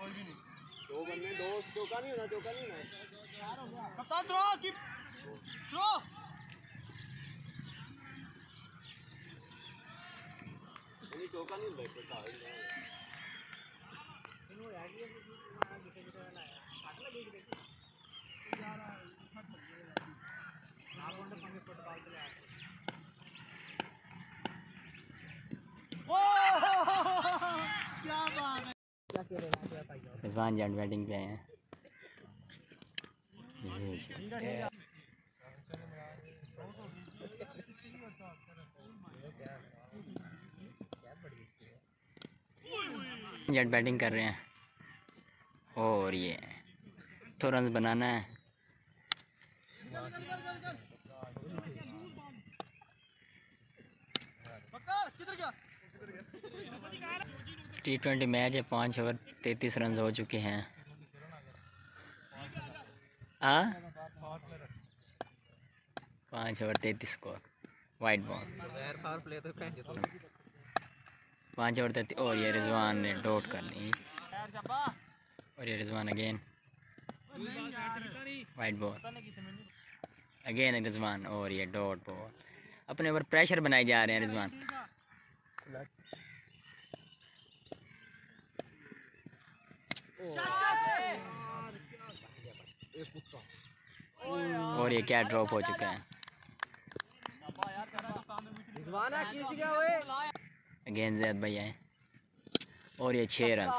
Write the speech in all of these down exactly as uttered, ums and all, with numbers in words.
दो बंदे दो चौका नहीं होना चौका नहीं होना कप्तान थ्रो कीप थ्रो नहीं चौका नहीं होता चौका इन्हों यार ये गिटे गिटे वाला है काट लगे गिटे यार फट गए आप उन पंगे फुटबॉल के लिए क्या बात है क्या कह रहे हैं भाई रिजवान जैंट वेडिंग पे हैं जेट बैटिंग कर रहे हैं और ये तो रन बनाना है। टी ट्वेंटी मैच है, पाँच ओवर तैंतीस रन हो चुके हैं। हाँ पाँच ओवर तैंतीस स्कोर वाइट बॉल पाँच ओवर तैंतीस और ये रिजवान ने डॉट कर ली और ये Rizwan again wide ball again Rizwan और ये डॉट बॉल। अपने ऊपर प्रेशर बनाए जा रहे हैं रिजवान। और ये क्या ड्रॉप हो चुका है। अगेन जैद भाई आए और ये छः run.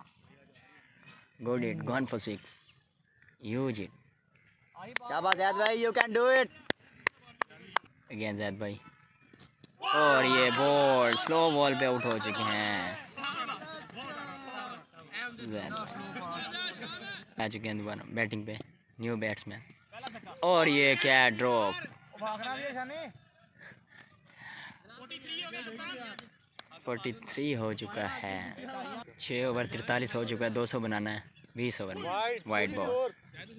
Good it gone for six use it. शाबाश जैद भाई you can do it. Again Zaid भाई और ये बॉल स्लो बॉल पे आउट हो चुके हैं जैद भाई। आ चुके हैं दोबारा बैटिंग पे न्यू बैट्समैन और ये क्या ड्रॉप। फोर्टी थ्री हो चुका है। छः ओवर तिरतालीस हो चुका है। दो सौ बनाना है बीस ओवर में। वाइट बॉल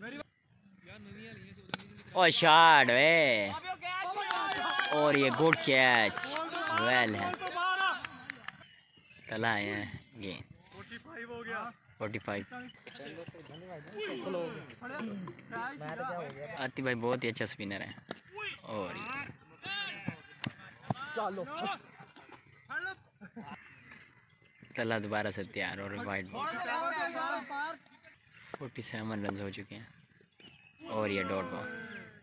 और शॉट वे और ये गुड कैच वेल है। तला है गेंद फोर्टी फाइव। आती भाई बहुत ही अच्छा स्पिनर है और ये तला दोबारा से तैयार और wide ball. Forty seven run हो चुके हैं और ये डॉट बॉल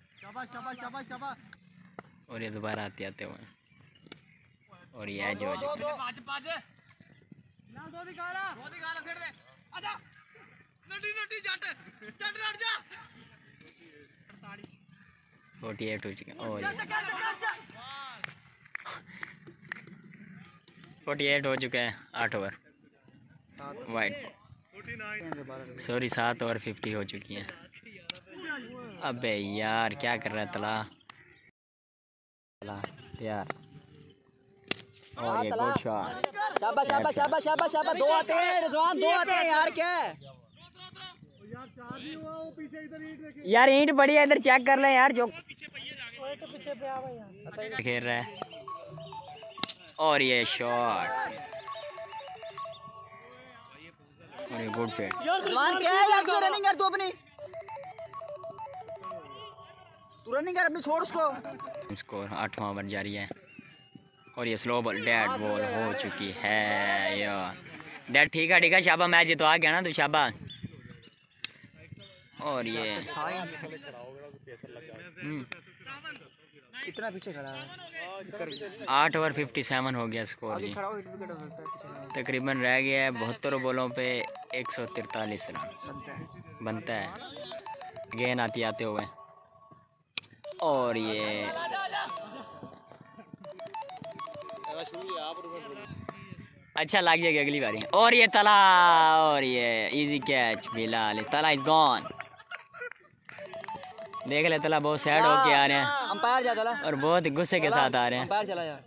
और ये दोबारा आते आते हुए और ये एज हो चुके हैं। फोर्टी एट हो चुके हैं और फोर्टी एट हो चुका है। आठ ओवर वाइट सॉरी सात ओवर फिफ्टी हो चुकी हैं। अबे यार क्या कर रहा है तला तला यार और ये गुड शॉट। शाबाश शाबाश शाबाश शाबाश शाबाश। दो आते हैं रिजवान दो आते हैं यार क्या है यार ईंट बड़ी है इधर चेक कर ले यार जो खेल रहा है और ये शॉट और ये गुड फिट। रिजवान क्या है यार तू रनिंग कर तू अपनी तू रनिंग कर अपनी छोड़ उसको। स्कोर आठवां ओवर जारी है और ये स्लो बॉल डेड बॉल हो चुकी है यार। डेड ठीक है ठीक है शाबा मैच तो आ गया ना तू शाबा। और ये कितना पीछे खड़ा है। आठ ओवर फिफ्टी सेवन हो गया स्कोर जी। तकरीबन रह गया है बहत्तर बॉलों पे एक सौ तिरतालीस रन बनता है। गेंद आती आते हुए और ये अच्छा लग जाएगी अगली बारी। और ये तला और ये इजी कैच बिलाल। तला इज गॉन। देख ले तला बहुत सैड होके आ रहे हैं अंपायर जा तला और बहुत गुस्से के साथ आ रहे हैं। अंपायर चला यार।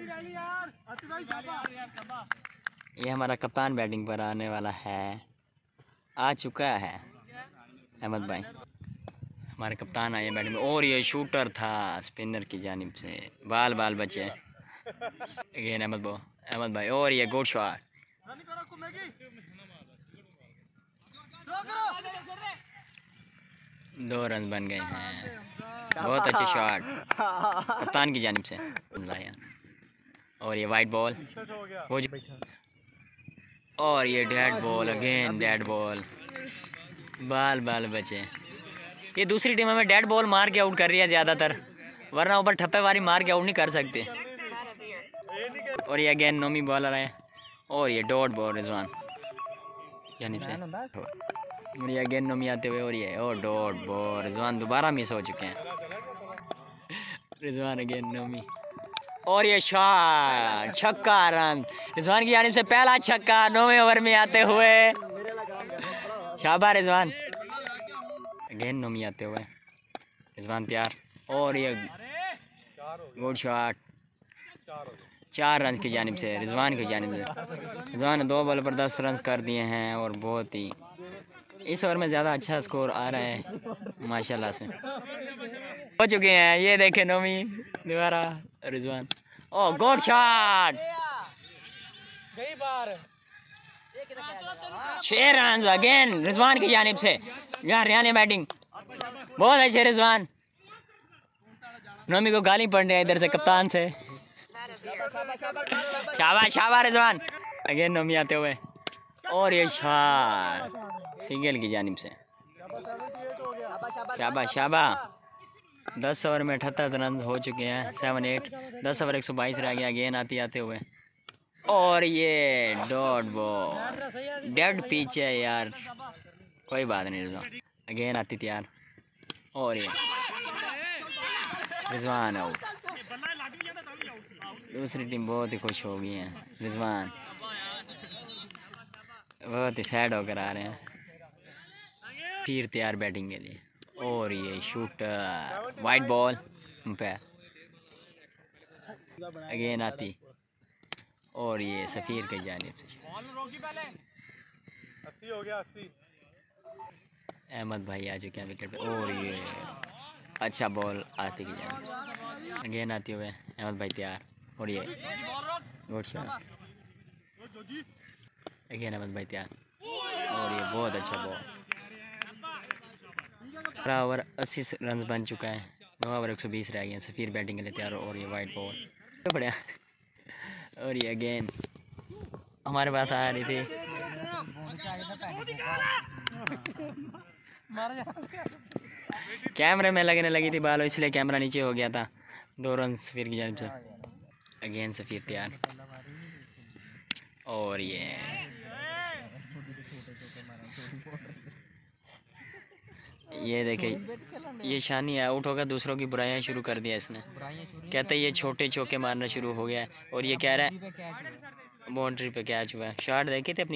ये हमारा कप्तान बैटिंग पर आने वाला है आ चुका है अहमद भाई। हमारे कप्तान आए बैटिंग में और ये शूटर था स्पिनर की जानिब से बाल बाल बचे। अगेन अहमद भाई अहमद भाई और ये गुड शॉट दो रन बन गए हैं। बहुत अच्छे शॉट कप्तान की जानिब से लाया। और ये वाइट बॉल हो जो, और ये dead ball, again dead ball, बाल बाल बचे। ये दूसरी टीम हमें डेड बॉल मार के आउट कर रही है ज़्यादातर, वरना ऊपर ठप्पे वारी मार के आउट नहीं कर सकते। और ये अगेन नोमी बॉलर है, और ये डॉट बॉल रिजवान जानिब से। और ये अगेन नोमी आते हुए, और ये और डॉट बॉल रिजवान दोबारा मिस हो चुके हैं। रिजवान अगेन नोमी, और ये शॉट, छक्का रन रिजवान की जानिब से, पहला छक्का नौवें ओवर में आते हुए। शाबाश रिजवान। अगेन नोमी आते हुए, रिजवान तैयार, और ये गुड शॉट, चार रन की जानिब से रिजवान की जानिब से। रिजवान ने दो बॉल पर दस रन कर दिए हैं, और बहुत ही इस ओवर में ज़्यादा अच्छा स्कोर आ रहा है माशाल्लाह से। हो चुके हैं, ये देखे नोमी दोबारा रिजवान, ओह गुड शॉट, गई बार छह रन अगेन रिजवान की जानिब से। यहाँ हरियाणा बैटिंग बहुत अच्छे रिजवान। नोमी को गाली पड़ रही है इधर से कप्तान से। शाबाश शाबाश रिजवान। अगेन नोमी आते हुए, और ये शॉट सिंगल की जानिब से। शाबाश शाबाश। दस ओवर में अठहत्तर रन हो चुके हैं, सेवन एट। दस ओवर एक सौ बाईस रह गया। अगेन आते आते हुए, और ये डॉट बॉल, डेड पिच है यार, कोई बात नहीं रिजवान। अगेन आती तैयार, और ये रिजवान आउट। दूसरी टीम बहुत ही खुश हो गई है, रिजवान बहुत ही सैड होकर आ रहे हैं। फिर तैयार बैटिंग के लिए, और ये shooter, wide ball umpire. Again आती, और ये सफ़ीर की जानिब से अहमद भाई आ चुके हैं विकेट पे, और ये अच्छा बॉल आती की जानिब से। अगेन आते हुए अहमद भाई तैयार, और ये गुड शॉट। अगेन अहमद भाई तैयार, और ये बहुत अच्छा बॉल। पंद्रह ओवर अस्सी रन बन चुका है, नौ ओवर एक सौ बीस रह गए हैं। सफ़ीर बैटिंग के लिए तैयार, और ये वाइट बॉल बढ़िया। और ये अगेन हमारे पास आ रही थी, कैमरे में लगने लगी थी बाल, इसलिए कैमरा नीचे हो गया था। दो रन सफ़ीर की जानिब से। अगेन सफ़ीर तैयार, और ये ये देखे, ये शानी आउट होगा, दूसरों की बुराइयां शुरू कर दिया इसने। कहते ये छोटे चौके मारना शुरू हो गया है, और ये कह रहा है बाउंड्री पे कैच हुआ है। शॉट देखे थे अपनी।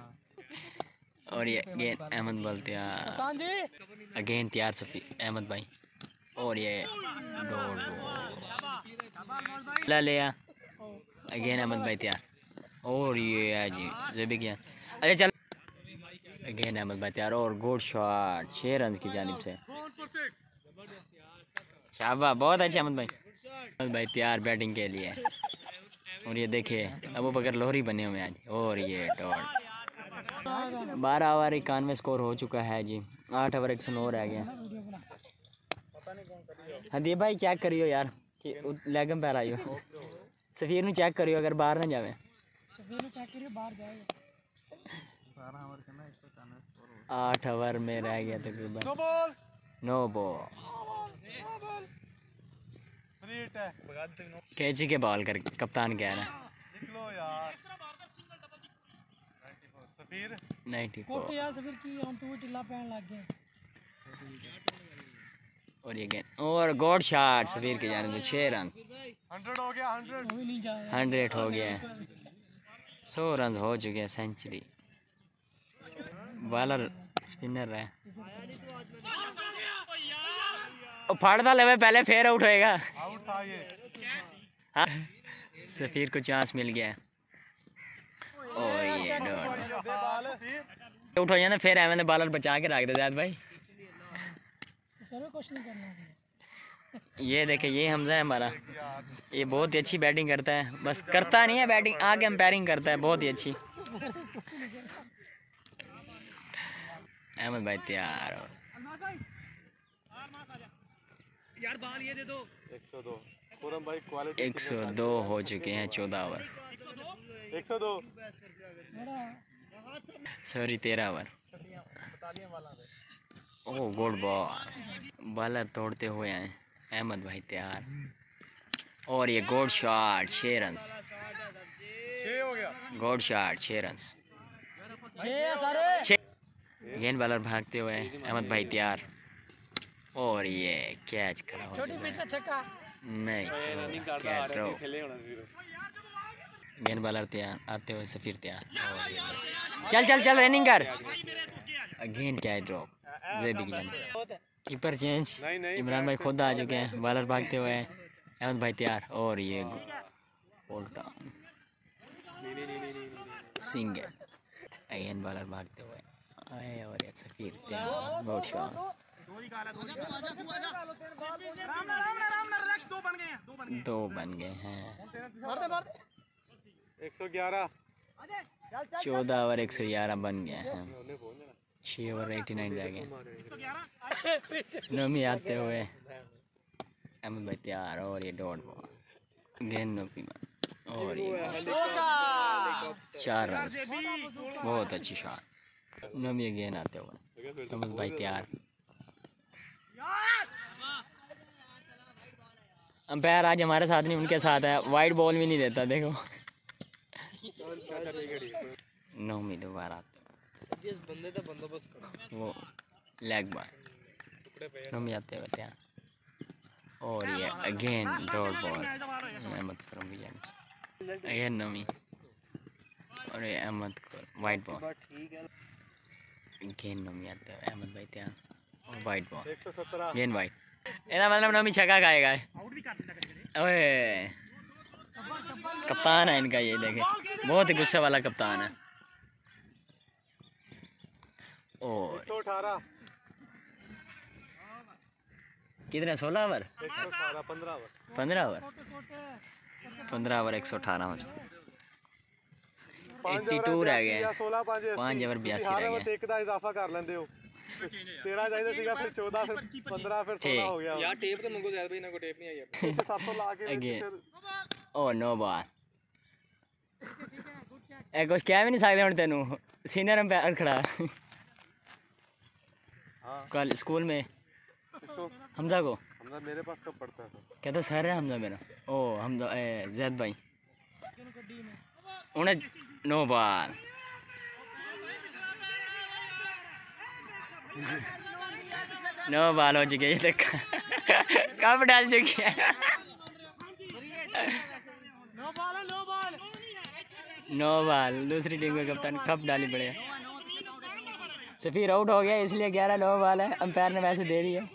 और ये अगेन अहमद बल तैयार, अगेन तैयार सफ़ी अहमद भाई, और ये डॉट बॉल लिया। अगेन अहमद भाई तैयार, और ये है जी जेबी गया। अच्छा चल, अगेन अहमद भाई तैयार, और गुड शॉट, छः रन की जानिब से। शाबाश, बहुत अच्छे अहमद भाई। अहमद भाई तैयार बैटिंग के लिए, और ये देखिए अबू बकर लोहरी बने हुए हैं आज। और ये डॉट बारह ओवर इक्यानवे स्कोर हो चुका है जी। आठ ओवर एक सौ नौ रह गया। हदीब भाई चेक करियो यार कि लेगम पैर आई हो। सफीर ਨੂੰ चेक करियो अगर बाहर ना जावे। सफीर ਨੂੰ चेक करियो बाहर जाएगा। आठ ओवर में रह गया तकरीबन। नो बॉल नो बॉल कैची के बॉल कर कप्तान कह रहा है। नाइन्टी फोर यार सफीर की हम तो टिल्ला पैन लग गए। और ये गेंद और गॉड शॉट सफीर के जाने में छः रन। हंड्रेड हो गया। हंड्रेड नहीं जा रहा। हंड्रेड हो गया है। सौ रन हो चुके हैं। सेंचुरी बॉलर स्पिनर है। फाड़ता लेवे पहले फिर आउट होएगा। आउट था ये। हाँ सफीर को चांस मिल गया। और ये डॉट आउट हो जाना फिर एवं बॉलर बचा के रख दे जाद भाई। कुछ नहीं करना। ये देखे ये हमजा है हमारा। ये बहुत ही अच्छी बैटिंग करता है। बस करता नहीं है बैटिंग आगे एम्पायरिंग करता है बहुत ही अच्छी। अहमद भाई तैयार हो। यार बाल ये दे दो। एक सौ दो खुरम भाई क्वालिटी एक सौ दो हो चुके हैं चौदह ओवर। एक सौ दो सॉरी तेरह over. Oh good ball, bowler तोड़ते हुए हैं अहमद भाई तैयार। और ये गुड शॉट, छः रन। छः हो गया। गुड शॉट, छः रन। गेंद बॉलर भागते हुए अहमद भाई तैयार। और ये कैच खड़ा हो छक्का। नहीं क्या ड्रॉ। गेंद बॉलर तैयार आते हुए सफीर तैयार। और ये चल चल चल रनिंग कर। अगेन क्या ड्रॉ। कीपर चेंज, नहीं, नहीं, इमरान भाई खुद आ चुके हैं। बॉलर भागते हुए अहमद भाई तैयार। और ये उल्टा सिंगल। अगेन बॉलर भागते हुए आए और ये सफीर तैयार। बहुत शॉट। दो बन गए हैं। एक सौ ग्यारह। चौदह ओवर एक सौ ग्यारह बन गए हैं। छः ओवर एटी नाइन रह गए। नमी आते हुए अहमद भाई तैयार। और ये डॉट बॉल गेंद नोपी में। और ये चार रन, बहुत अच्छी शॉट। नमी गेंद आते हुए अहमद भाई तैयार। अंपायर आज हमारे साथ नहीं, उनके साथ है। वाइड बॉल भी नहीं देता देखो। नौमी दोबारा आते जिस बंदे का बंदोबस्त करो वो लेग बॉय नौमी आते हुए तैयार। और ये अगेन डॉट बॉल अहमद करूँगी अगेन नौमी। और ये अहमद को वाइड बॉल अगेन नौमी आते हुए अहमद भाई तैयार। और वाइड बॉल एक सौ सत्रह। गेंद वाइड। एना मतलब नौमी छक्का खाएगा। ओए कप्तान है इनका, ये देखे बहुत ही गुस्से वाला कप्तान है। और एक सौ अठारह। कितने सोलह ओवर एक सौ अठारह। पंद्रह ओवर। पंद्रह ओवर पंद्रह ओवर एक सौ अठारह हो चुके। एट्टी टू रह गए। सोलह पाँच पाँच ओवर बयासी रह गए। एक का इजाफा कर लेंदे हो। तेरह चाहिए सीगा, फिर चौदह, फिर पंद्रह, फिर सोलह हो गया। यार टेप तो मंगो ज़्यादा भाई, ना को टेप नहीं आई है। सात सौ ला के अगेन ओ नो बॉल। ए कुछ कह भी नहीं सकते हुण तेनू, सीनियर अंपायर खड़ा। हाँ कल स्कूल में इसको हमजा को हमजा मेरे पास कब पड़ता है? कहता सर है हमजा मेरा। ओ हमजा ए जैद भाई उन्हें नो बॉल। नो बॉल हो चुकी है। ये देखा कब डाल चुकी है। नो बॉल है, नो बॉल। नो बॉल दूसरी टीम के कप्तान कब डाली पड़े। सफीर आउट हो गया, इसलिए ग्यारह नो बॉल है। अंपायर ने वैसे दे दिया।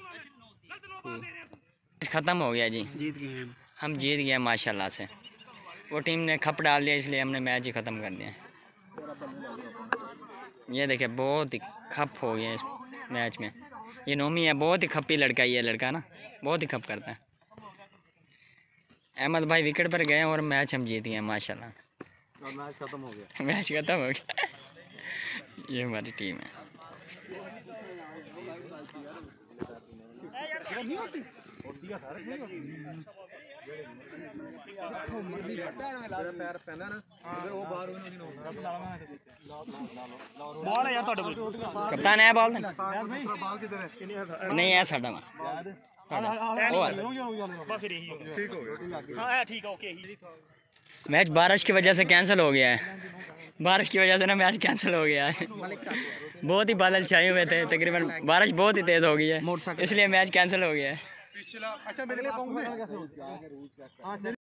ख़त्म हो गया जी, जीत गए हम जीत गए माशाल्लाह से। वो टीम ने खप डाल दिया, इसलिए हमने मैच ही ख़त्म कर दिया। ये देखिए बहुत ही खप हो गया इस मैच में। ये नोमी है, बहुत ही खप्पी लड़का, ये लड़का ना बहुत ही खप करता है। अहमद भाई विकेट पर गए और मैच हम जीत गए माशाल्लाह। और मैच खत्म हो गया। मैच खत्म हो गया। ये हमारी टीम है। बॉल है यार ਤੁਹਾਡੇ ਕੋਲ। कप्तान है बॉल बाल किधर है? नहीं है साडा में बस फिर यही होगा। ठीक हो गया। हां ठीक है, ओके ही। मैच बारिश की वजह से कैंसिल हो गया है। बारिश की वजह से ना मैच कैंसिल हो गया है। बहुत ही बादल छाए हुए थे, तकरीबन बारिश बहुत ही तेज़ हो गई है, इसलिए मैच कैंसिल हो गया है। पिछला अच्छा मेरे लिए